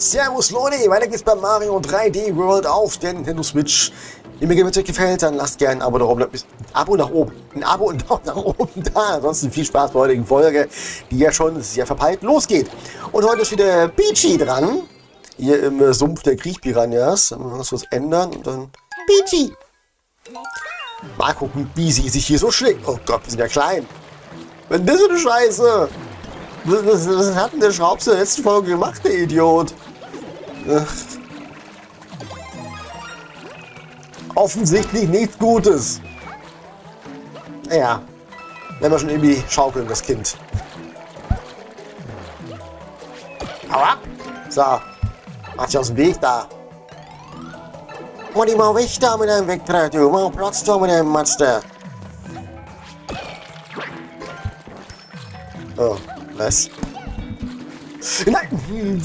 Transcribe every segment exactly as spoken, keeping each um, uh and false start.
Servus Leute, weiter geht's bei Mario drei D World auf der Nintendo Switch. Wenn mir euch gefällt, dann lasst gerne ein Abo nach oben, ein Abo nach oben, ein Abo und Daumen nach oben da. Ansonsten viel Spaß bei der heutigen Folge, die ja schon sehr verpeilt losgeht. Und heute ist wieder Peachy dran, hier im Sumpf der Kriechpiranhas. Dann müssen wir was ändern und dann Peachy. Mal gucken, wie sie sich hier so schlägt. Oh Gott, wir sind ja klein. Was ist das für eine Scheiße? Was, was hat denn der Schraubs in der letzten Folge gemacht, der Idiot? Ach. Offensichtlich nichts Gutes. Naja, wenn wir schon irgendwie schaukeln, das Kind. Hau ab! So, mach dich aus dem Weg da. Mach dich mal weg da mit deinem Wegtritt, du. Mach Platz da mit deinem Monster. Oh, was? Nein!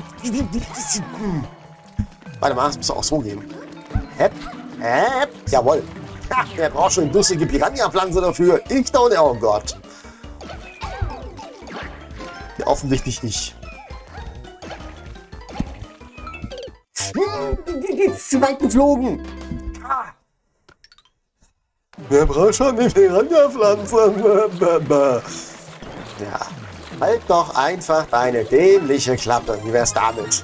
Warte mal, es muss auch so gehen. Hepp, hepp, jawohl. Ha, wer braucht schon eine lustige Piranha-Pflanze dafür? Ich da und oh Gott. Ja, offensichtlich ich. Zu weit geflogen. Ah. Wer braucht schon eine Piranha-Pflanze? Ja, halt doch einfach deine dämliche Klappe. Wie wär's damit?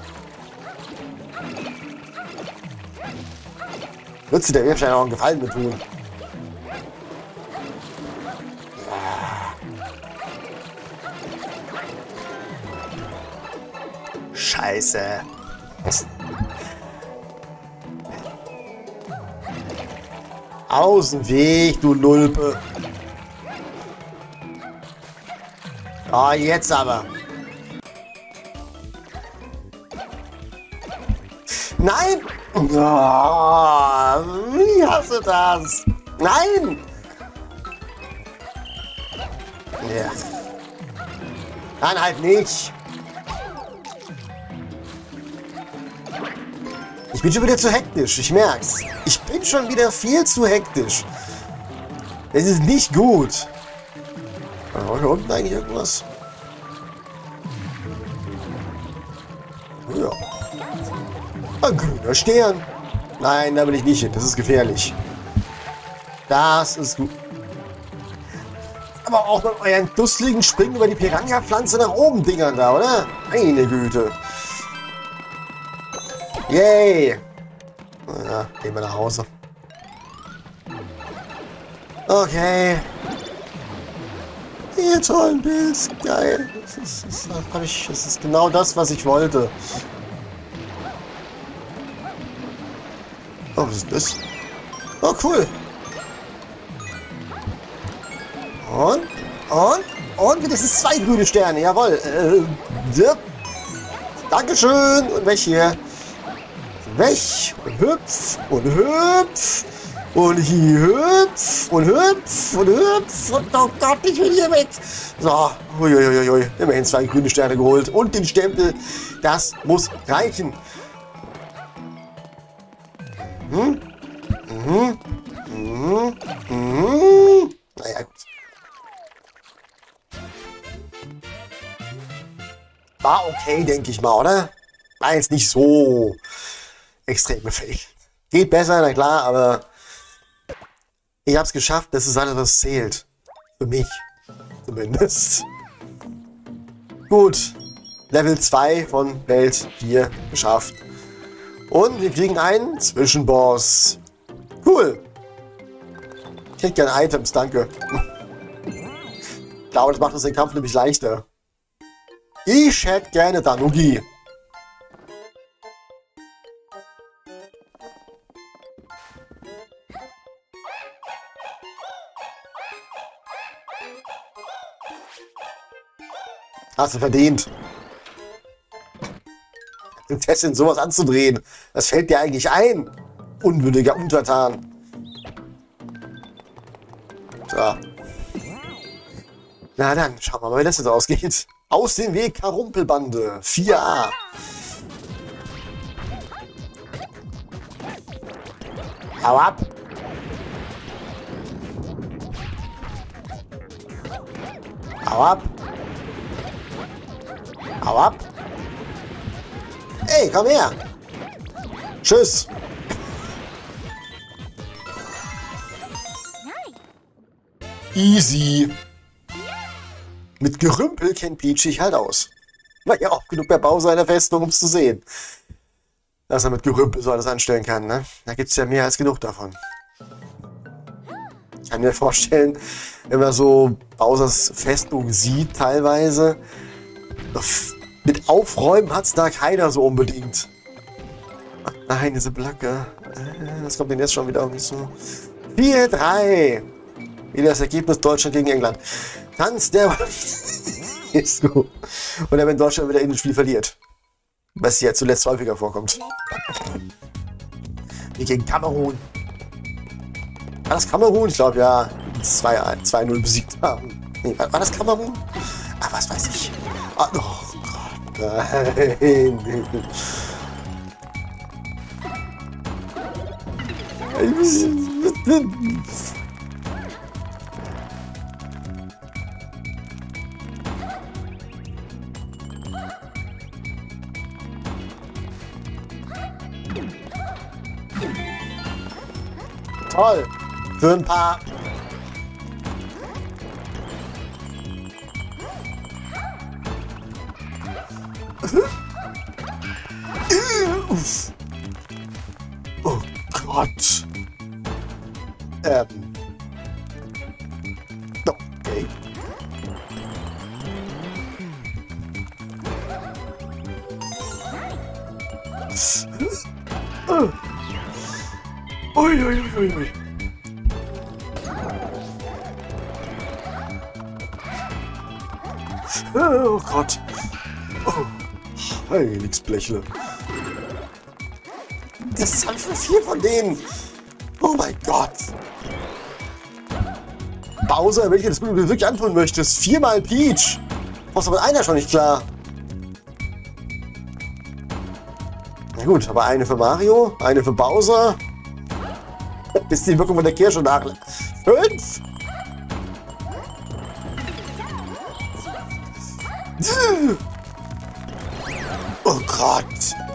Würdest du der wahrscheinlich auch einen Gefallen mit tun? Ja. Scheiße. Aus dem Weg, du Lulpe. Ah, oh, jetzt aber. Nein! Oh, wie hasse das? Nein! Ja. Nein, halt nicht. Ich bin schon wieder zu hektisch, ich merk's. Ich bin schon wieder viel zu hektisch. Es ist nicht gut. War hier unten eigentlich irgendwas? Ja. Ein grüner Stern. Nein, da will ich nicht hin. Das ist gefährlich. Das ist gut. Aber auch mit euren dusseligen Springen über die Piranha-Pflanze nach oben Dingern da, oder? Meine Güte. Yay. Ja, gehen wir nach Hause. Okay. Hier, tollen Pilz. Geil. Das ist, das, hab ich, das ist genau das, was ich wollte. Oh, was ist das? Oh, cool. Und, und, und, das ist zwei grüne Sterne, jawohl. Äh, ja. Dankeschön. Und weg hier. Weg. Und hüpf. Und hüpf. Und hier hüpf. Und hüpf. Und hüpf. Und oh Gott, ich will hier weg. So, uiuiuiui. Immerhin zwei grüne Sterne geholt. Und den Stempel. Das muss reichen. Mhm. Mhm. Mhm. Mhm. Naja, gut. War okay, denke ich mal, oder? War jetzt nicht so extrem gefällig. Geht besser, na klar, aber ich habe es geschafft. Das ist alles, was zählt. Für mich. Zumindest. Gut. Level zwei von Welt vier geschafft. Und wir kriegen einen Zwischenboss. Cool. Ich hätte gerne Items, danke. Ich glaube, das macht uns den Kampf nämlich leichter. Ich hätte gerne Danugi. Hast du verdient. Prinzessin sowas anzudrehen. Das fällt dir eigentlich ein. Unwürdiger Untertan. So. Na dann, schauen wir mal, wie das jetzt ausgeht. Aus dem Weg, Karumpelbande. vier a. Hau ab. Hau ab. Hau ab. Ey, komm her! Tschüss! Easy! Mit Gerümpel kennt Peach sich halt aus. War ja auch genug bei Bowser in der Festung, um es zu sehen. Dass er mit Gerümpel so alles anstellen kann, ne? Da gibt es ja mehr als genug davon. Ich kann mir vorstellen, wenn man so Bowsers Festung sieht, teilweise, mit Aufräumen hat es da keiner so unbedingt. Ach nein, diese Blöcke. Was kommt denn jetzt schon wieder auf mich zu? vier drei. Wieder das Ergebnis Deutschland gegen England. Tanz der... Ist gut. Oder wenn Deutschland wieder in dem Spiel verliert. Was ja zuletzt häufiger vorkommt. Wie gegen Kamerun. War das Kamerun? Ich glaube ja. zwei null besiegt haben. Nee, war, war das Kamerun? Ah, was weiß ich. Ah, oh Gott, nein. Toll! Für ein paar... Oh Gott! Ähm... Okay. Ui, ui, ui, ui. Oh Gott. Oh. Heiligsblechle. Das haben schon vier von denen. Oh mein Gott. Bowser, wenn ich das wirklich antun möchtest. Viermal Peach. Was aber einer schon nicht klar. Na gut, aber eine für Mario, eine für Bowser. Bis die Wirkung von der Kirsche nach. Fünf. Oh Gott.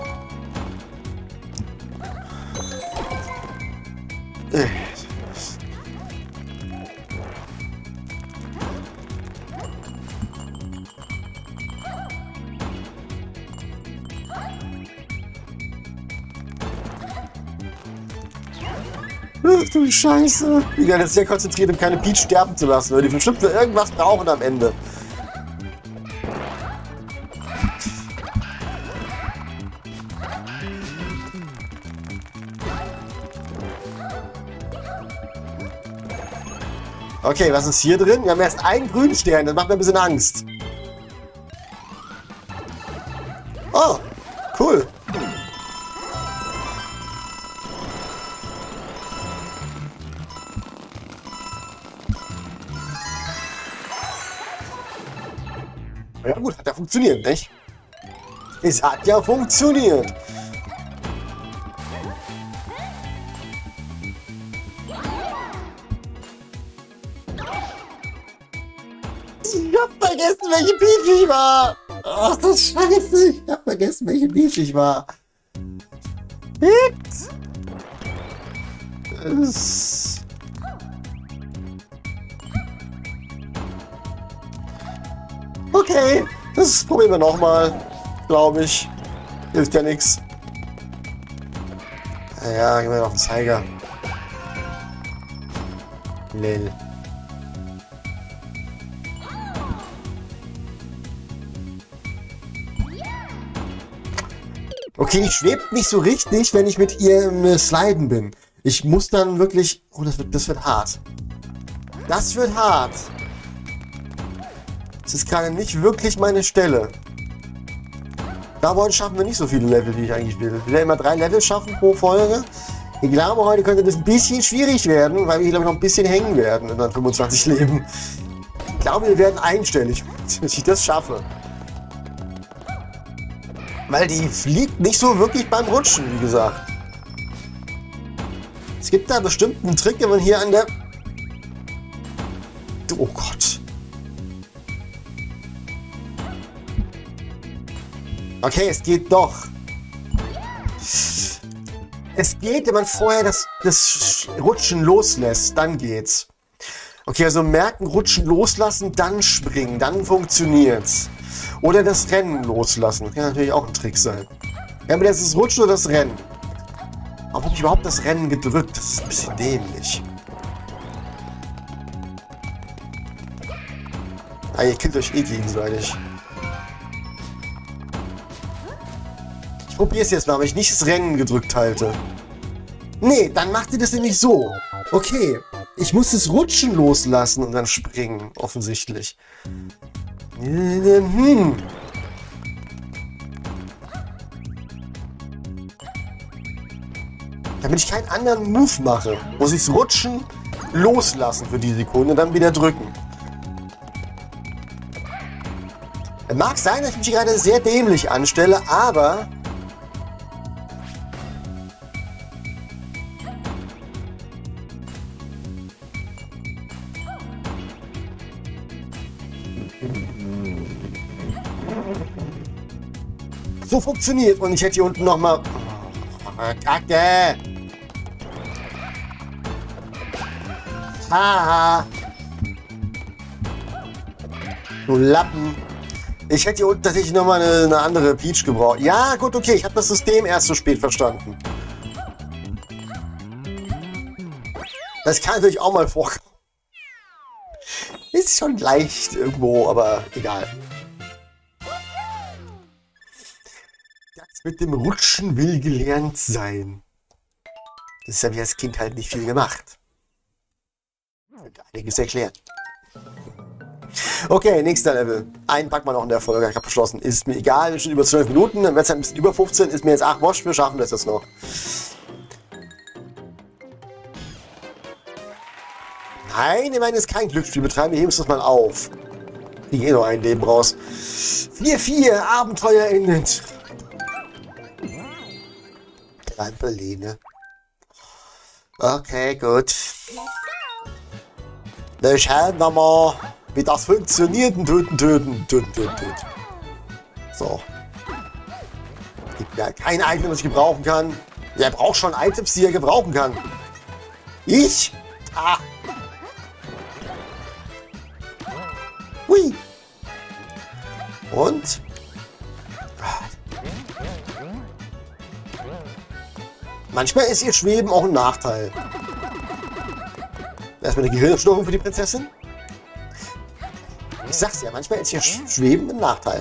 Ach du Scheiße. Ich bin jetzt sehr konzentriert, um keine Peach sterben zu lassen, weil die bestimmt für irgendwas brauchen am Ende. Okay, was ist hier drin? Wir haben erst einen grünen Stern, das macht mir ein bisschen Angst. Oh, cool. Ja gut, hat ja funktioniert, nicht? Es hat ja funktioniert. Ich hab vergessen, welche Peach ich war. Ach, das ist scheiße. Ich hab vergessen, welche Peach ich war. Hit. Das... Okay, das probieren wir nochmal, glaube ich. Hilft ja nichts. Ja, gehen wir noch einen Zeiger. Lel. Okay, ich schwebt nicht so richtig, wenn ich mit ihr im äh, Sliden bin. Ich muss dann wirklich... Oh, das wird, das wird hart. Das wird hart. Das ist gerade nicht wirklich meine Stelle. Da heute schaffen wir nicht so viele Level, wie ich eigentlich will. Wir werden immer drei Level schaffen pro Folge. Ich glaube, heute könnte das ein bisschen schwierig werden, weil wir, glaube ich, noch ein bisschen hängen werden in den fünfundzwanzig Leben. Ich glaube, wir werden einstellig, wenn ich das schaffe. Weil die fliegt nicht so wirklich beim Rutschen, wie gesagt. Es gibt da bestimmt einen Trick, wenn man hier an der... Oh Gott. Okay, es geht doch. Es geht, wenn man vorher das, das Rutschen loslässt, dann geht's. Okay, also merken, rutschen, loslassen, dann springen, dann funktioniert's. Oder das Rennen loslassen, kann natürlich auch ein Trick sein. Ja, aber das ist das Rutschen oder das Rennen. Warum habe ich überhaupt das Rennen gedrückt? Das ist ein bisschen dämlich. Ah, ihr killt euch eh gegenseitig. Ich probiere es jetzt mal, wenn ich nicht das Rennen gedrückt halte. Nee, dann macht ihr das nämlich so. Okay, ich muss das Rutschen loslassen und dann springen, offensichtlich. Hm. Damit ich keinen anderen Move mache, muss ich das Rutschen loslassen für die Sekunde und dann wieder drücken. Es mag sein, dass ich mich gerade sehr dämlich anstelle, aber... so funktioniert. Und ich hätte hier unten nochmal... Oh, Kacke! Haha! Du Lappen! Ich hätte hier unten tatsächlich nochmal eine, eine andere Peach gebraucht. Ja, gut, okay. Ich habe das System erst so spät verstanden. Das kann natürlich auch mal vorkommen. Ist schon leicht irgendwo, aber egal. Das mit dem Rutschen will gelernt sein. Das habe ich als Kind halt nicht viel gemacht. Könnte einiges erklären. Okay, nächster Level. Einen packen wir noch in der Folge. Ich habe beschlossen, ist mir egal. Wir sind schon über zwölf Minuten. Dann wird es halt ein bisschen über fünfzehn. Ist mir jetzt acht Wosch. Wir schaffen das jetzt noch. Nein, ich meine, es ist kein Glücksspiel betreiben. Wir heben uns das mal auf. Ich gehe noch ein Leben raus. vier vier. Abenteuer in den Trampoline. Okay, gut. Dann schauen wir mal, wie das funktioniert. Töten, töten, töten, töten, töten. So. Gibt ja kein Item, das ich gebrauchen kann. Wer braucht schon Items, die er gebrauchen kann? Ich? Ah. Hui. Und? Manchmal ist ihr Schweben auch ein Nachteil. Erstmal eine Gehirnerschütterung für die Prinzessin. Ich sag's ja, manchmal ist ihr Schweben ein Nachteil.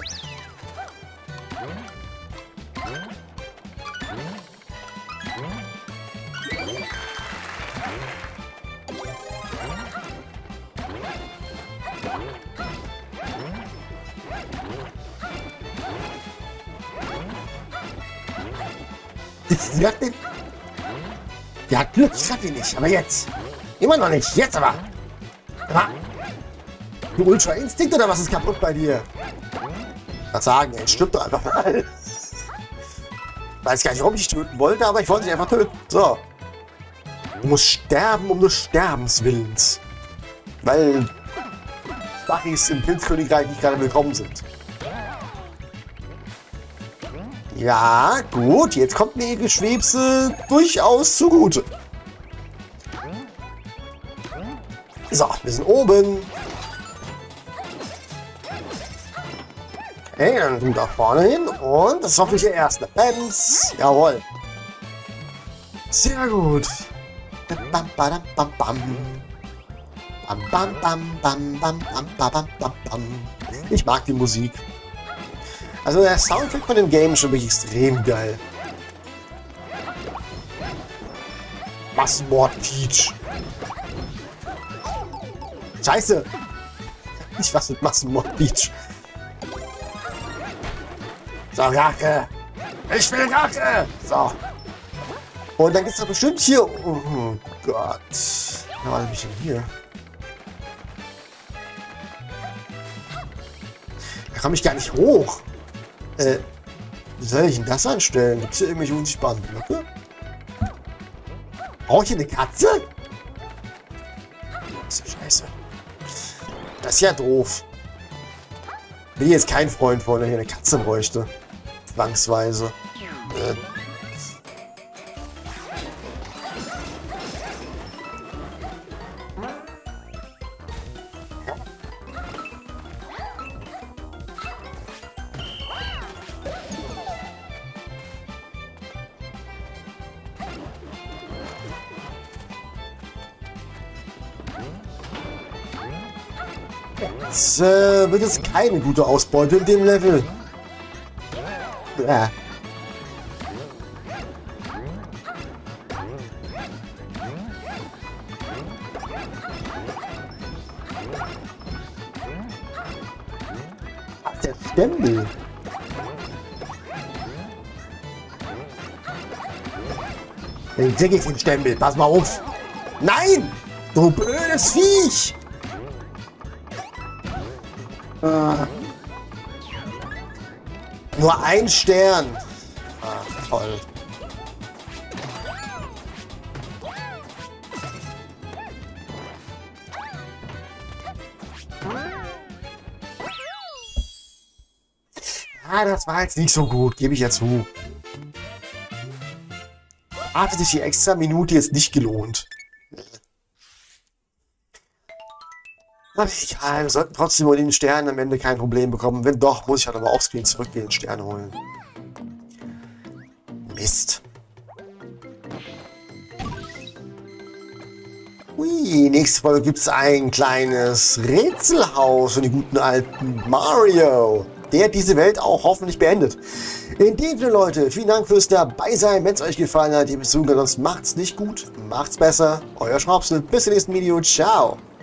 Sie hat den... Ja, Glück, ich hab ihn nicht, aber jetzt. Immer noch nicht, jetzt aber. aber. Du Ultra Instinkt oder was ist kaputt bei dir? Was sagen, jetzt stirbt doch einfach mal. Weiß gar nicht, warum ich dich töten wollte, aber ich wollte dich einfach töten. So. Du musst sterben um des Sterbens Willens. Weil Bachis im Pilzkönigreich nicht gerade willkommen sind. Ja, gut, jetzt kommt mir ihre Schwebse durchaus zugute. So, wir sind oben. Okay, dann du da vorne hin und das ist hoffentlich der erste. Bams, jawohl. Sehr gut. Bam, bam, bam, bam. Bam, bam, bam, bam, bam, bam, bam, bam, bam. Ich mag die Musik. Also der Soundtrack von dem Game ist schon wirklich extrem geil. Massenmord Peach. Scheiße! Ich was mit Massenmord Peach. So, Rache! Ich will Rache! So. Und dann gibt's doch bestimmt hier... Oh Gott. Ja, was hab ich denn hier? Da komme ich gar nicht hoch. Äh, wie soll ich denn das anstellen? Gibt es hier irgendwelche unsichtbaren Blöcke? Brauche ich hier eine Katze? Das ist ja scheiße. Das ist ja doof. Bin jetzt kein Freund von, der hier eine Katze bräuchte. Zwangsweise. Äh, Das äh, wird jetzt keine gute Ausbeute in dem Level. Ja. Ach, der Stempel. Den krieg ich den Stempel. Pass mal auf. Nein! Du blödes Viech! Ah. Nur ein Stern. Ah, toll. Ah, das war jetzt nicht so gut, gebe ich ja zu. Hatte sich die extra Minute jetzt nicht gelohnt. Aber egal, wir sollten trotzdem mit den Sternen am Ende kein Problem bekommen. Wenn doch, muss ich halt aber offscreen zurückgehen und Sterne holen. Mist. Ui, nächste Folge gibt es ein kleines Rätselhaus von den guten alten Mario. Der diese Welt auch hoffentlich beendet. In dem Sinne, Leute, vielen Dank fürs dabei sein. Wenn es euch gefallen hat, ihr Besucher, sonst macht's nicht gut, macht's besser. Euer Schraubsel, bis zum nächsten Video. Ciao.